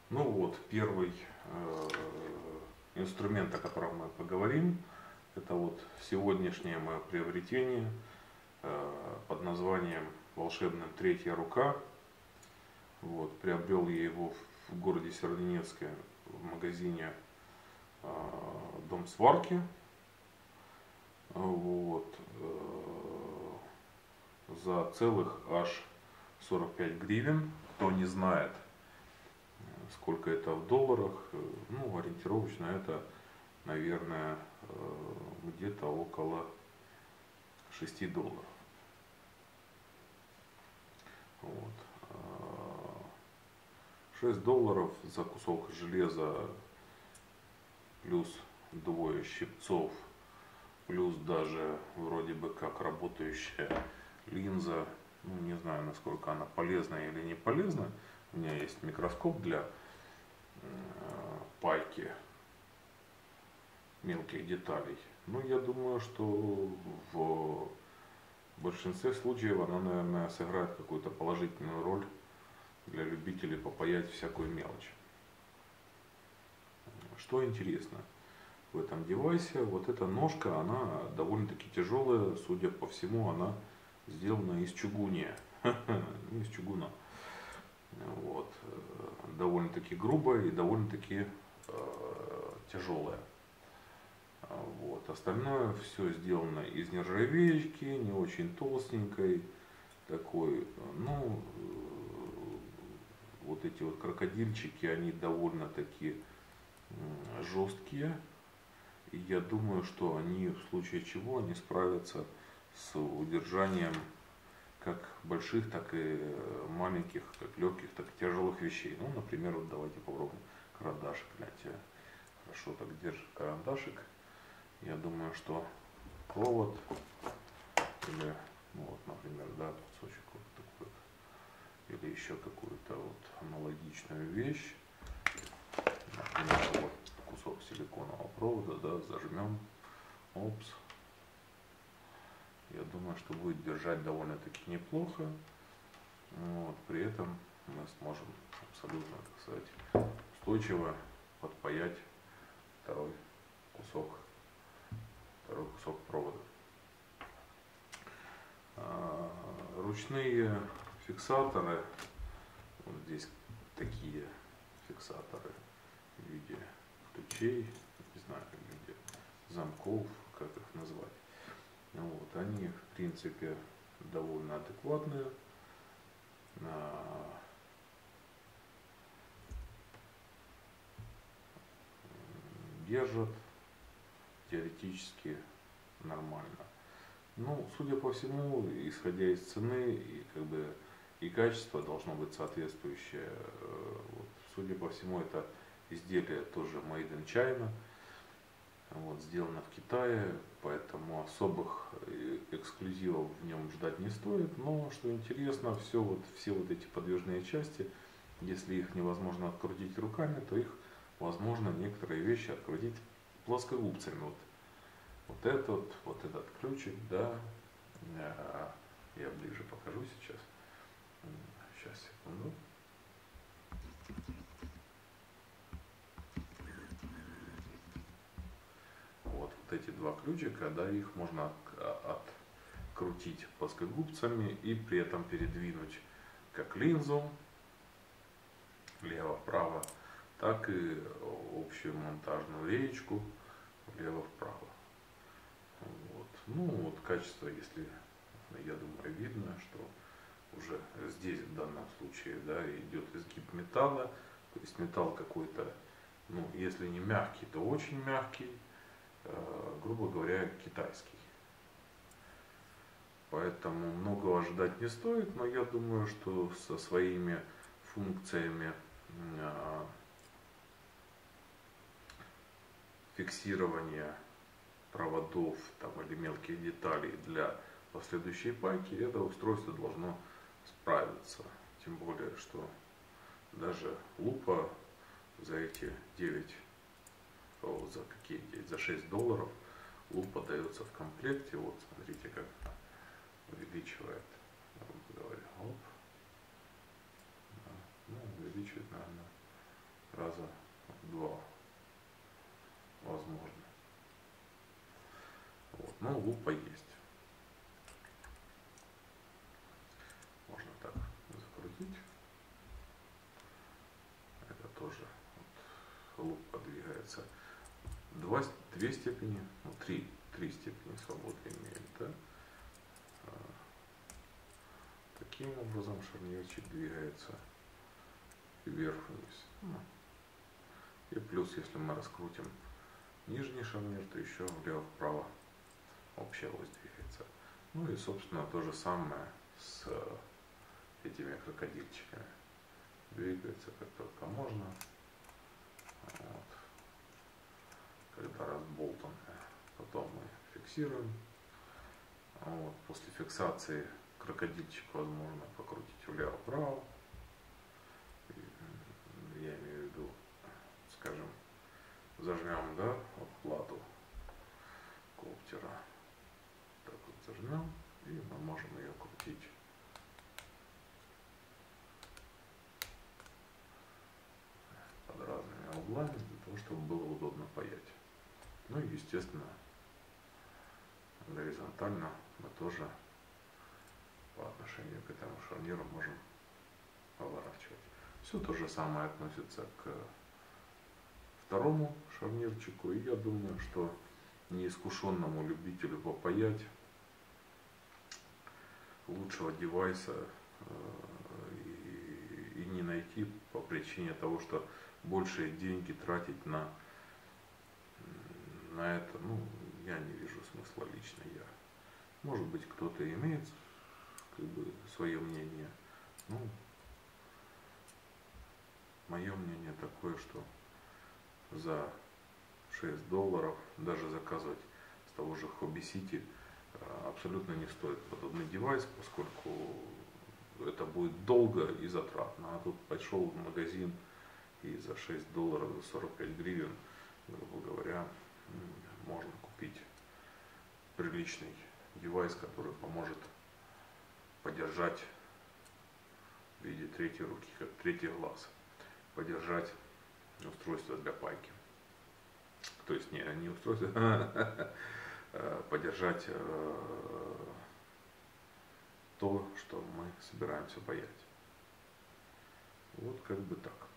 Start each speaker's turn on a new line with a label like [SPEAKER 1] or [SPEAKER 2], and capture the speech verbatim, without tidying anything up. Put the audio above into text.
[SPEAKER 1] Ну вот, первый э, инструмент, о котором мы поговорим, это вот сегодняшнее мое приобретение э, под названием волшебная третья рука. Вот, приобрел я его в, в городе Северодонецке в магазине э, Дом сварки. Вот, э, за целых аж сорок пять гривен. Кто не знает, сколько это в долларах, ну, ориентировочно это, наверное, где-то около шести долларов. Вот. шесть долларов за кусок железа, плюс двое щипцов, плюс даже вроде бы как работающая линза. Ну, не знаю, насколько она полезна или не полезна. У меня есть микроскоп для пайки мелких деталей. Но я думаю, что в большинстве случаев она, наверное, сыграет какую-то положительную роль для любителей попаять всякую мелочь. Что интересно в этом девайсе, вот эта ножка, она довольно-таки тяжелая, судя по всему, она сделана из чугуния, из чугуна. Вот. Довольно-таки грубая и довольно-таки э, тяжелая. Вот. Остальное все сделано из нержавеечки, не очень толстенькой, такой, ну, э, вот эти вот крокодильчики, они довольно-таки э, жесткие. И я думаю, что они в случае чего они справятся с удержанием как больших, так и маленьких, как легких, так и тяжелых вещей. Ну, например, вот давайте попробуем карандашик. Гляньте, хорошо так держит карандашик. Я думаю, что провод или, ну вот, например, да, кусочек вот такой вот, или еще какую-то вот аналогичную вещь. Например, вот кусок силиконового провода, да, зажмем, опс. Я думаю, что будет держать довольно-таки неплохо. Вот, при этом мы сможем абсолютно, так сказать, устойчиво подпаять второй кусок, второй кусок провода. А, ручные фиксаторы, вот здесь такие фиксаторы в виде ключей, не знаю, в виде замков, как их назвать. Вот, они, в принципе, довольно адекватные. Держат теоретически нормально. Ну, судя по всему, исходя из цены, и как бы и качество должно быть соответствующее. Вот, судя по всему, это изделие тоже made in China. Вот, сделано в Китае, поэтому особых эксклюзивов в нем ждать не стоит. Но что интересно, все вот, все вот эти подвижные части, если их невозможно открутить руками, то их возможно некоторые вещи открутить плоскогубцами. Вот, вот этот, вот этот ключик, да, я ближе покажу сейчас. Сейчас, секунду. Вот, вот эти два ключика, да, их можно открутить плоскогубцами и при этом передвинуть как линзу влево-вправо, так и общую монтажную реечку влево-вправо. Вот. Ну вот качество, если, я думаю, видно, что уже здесь в данном случае, да, идет изгиб металла, то есть металл какой-то, ну, если не мягкий, то очень мягкий, э, грубо говоря, китайский. Поэтому многого ожидать не стоит, но я думаю, что со своими функциями э, фиксирования проводов там, или мелких деталей для последующей пайки, это устройство должно справиться. Тем более, что даже лупа за эти девять, о, за какие девять, за шесть долларов лупа дается в комплекте. Вот смотрите, как увеличивает, грубо говоря, оп. Ну, увеличивает, наверное, раза в два, возможно. Вот. Но лупа есть. Можно так закрутить. Это тоже вот, лупа двигается. Два, две степени, ну, три, три степени свободы имеет, да? Таким образом шарнирчик двигается вверх-вниз. И плюс, если мы раскрутим нижний шарнир, то еще влево-вправо общая ось двигается. Ну и, собственно, то же самое с этими крокодильчиками. Двигается как только можно. Вот. Когда разболтаны. Потом мы фиксируем. Вот. После фиксации крокодильчик возможно покрутить влево-вправо. Я имею в виду, скажем, зажмем, да, вот плату коптера. Так вот зажмем, и мы можем ее крутить под разными углами, для того, чтобы было удобно паять. Ну и, естественно, горизонтально мы тоже по отношению к этому шарниру можем поворачивать. Все то же самое относится к второму шарнирчику. И я думаю, что неискушенному любителю попаять лучшего девайса и, и не найти по причине того, что большие деньги тратить на, на это, ну, я не вижу смысла лично я. Может быть, кто-то имеет как бы свое мнение. Ну, мое мнение такое, что за шесть долларов даже заказывать с того же Hobby City абсолютно не стоит подобный девайс, поскольку это будет долго и затратно. А тут пошел в магазин и за шесть долларов, за сорок пять гривен, грубо говоря, можно купить приличный девайс, который поможет подержать в виде третьей руки, как третий глаз, подержать устройство для пайки. То есть не, не устройство, подержать то, что мы собираемся паять. Вот как бы так.